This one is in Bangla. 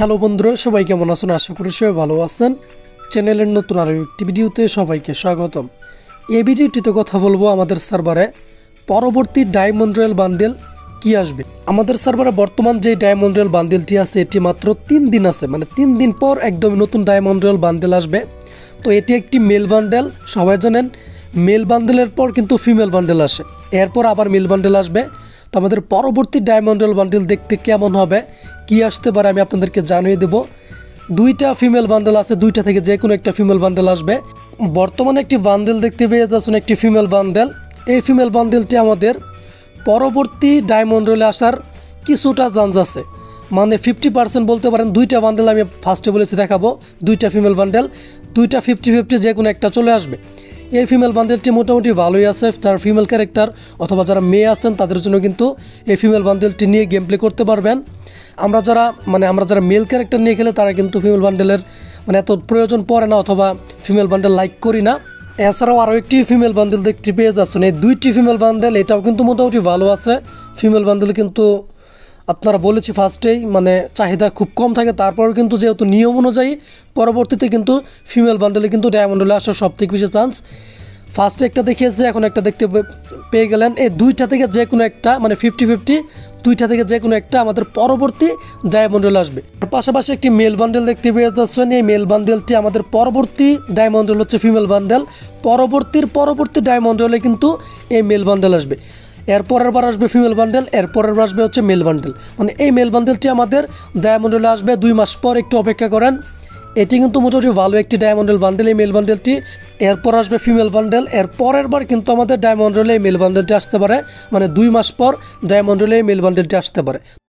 হ্যালো বন্ধুরা, সবাই কেমন আছেন? আশা করি সবাই ভালো আছেন। চ্যানেলের নতুন আরও একটি ভিডিওতে সবাইকে স্বাগতম। এই ভিডিওটিতে কথা বলবো আমাদের সার্ভারে পরবর্তী ডায়মন্ড রয়্যাল বান্ডেল কি আসবে। আমাদের সার্ভারে বর্তমান যে ডায়মন্ড রয়্যাল বান্ডেলটি আছে এটি মাত্র 3 দিন আছে, মানে 3 দিন পর একদম নতুন ডায়মন্ড রয়্যাল বান্ডেল আসবে। তো এটি একটি মেল বান্ডেল, সবাই জানেন মেল বান্ডেলের পর কিন্তু ফিমেল বান্ডেল আসে, এরপর আবার মেল বান্ডেল আসবে। তো আমাদের পরবর্তী ডায়মন্ড রয়্যাল বান্ডেল দেখতে কেমন হবে, কি আসতে পারে আমি আপনাদেরকে জানিয়ে দেব। 2টা ফিমেল বান্ডেল আছে, 2টা থেকে যে কোনো একটা ফিমেল বান্ডেল আসবে। বর্তমানে একটি বান্ডেল দেখতে পেয়ে যাচ্ছেন, একটি ফিমেল বান্ডেল। এই ফিমেল বান্ডেলটি আমাদের পরবর্তী ডায়মন্ড রয়্যালে আসার কিছুটা চান্স আছে, মানে 50% বলতে পারেন। 2টা বান্ডেল আমি ফার্স্টে বলেছি দেখাবো, 2টা ফিমেল বান্ডেল, 2টা 50-50 যে কোনো একটা চলে আসবে। এই ফিমেল বান্ডেলটি মোটামুটি ভালোই আছে, যারা ফিমেল ক্যারেক্টার অথবা যারা মেয়ে আছেন তাদের জন্য কিন্তু এই ফিমেল বান্ডেলটি নিয়ে গেম প্লে করতে পারবেন। আমরা যারা মেল ক্যারেক্টার নিয়ে খেলে তারা কিন্তু ফিমেল বান্ডেলের এত প্রয়োজন পড়ে না, অথবা ফিমেল বান্ডেল লাইক করি না। এছাড়াও আরও একটি ফিমেল বান্ডেল দেখতে পেয়ে যাচ্ছেন, এই 2টি ফিমেল বান্ডেল, এটাও কিন্তু মোটামুটি ভালো আছে। ফিমেল বান্ডেল কিন্তু আপনারা বলেছি ফার্স্টেই চাহিদা খুব কম থাকে, তারপরেও কিন্তু যেহেতু নিয়ম অনুযায়ী পরবর্তীতে কিন্তু ফিমেল বান্ডেলে কিন্তু ডায়মন্ড রয়্যালে আসার সবথেকে বেশি চান্স। ফার্স্টে একটা দেখিয়েছে, এখন একটা দেখতে পেয়ে গেলেন। এই 2টা থেকে যে কোনো একটা 50-50, 2টা থেকে যে কোনো একটা আমাদের পরবর্তী ডায়মন্ড রয়্যালে আসবে। পাশাপাশি একটি মেল বান্ডেল দেখতে পেয়ে যাচ্ছেন, এই মেল বান্ডেলটি আমাদের পরবর্তী ডায়মন্ড রয়্যাল হচ্ছে ফিমেল বান্ডেল। পরবর্তী ডায়মন্ড রয়্যালে কিন্তু এই মেল বান্ডেল আসবে। এরপরের বার আসবে ফিমেল বান্ডেল, এরপরের বার আসবে হচ্ছে মেল বান্ডেল। এই মেল বান্ডেলটি আমাদের ডায়মন্ড রয়্যালে আসবে 2 মাস পর, একটু অপেক্ষা করেন। এটি কিন্তু মোটামুটি ভালো একটি ডায়মন্ড রয়্যাল বান্ডেল এই মেল বান্ডেলটি। এরপর আসবে ফিমেল বান্ডেল, এর পরের বার কিন্তু আমাদের ডায়মন্ড রয়্যালে এই মেল বান্ডেলটি আসতে পারে, 2 মাস পর ডায়মন্ড রয়্যালে এই মেল বান্ডেলটি আসতে পারে।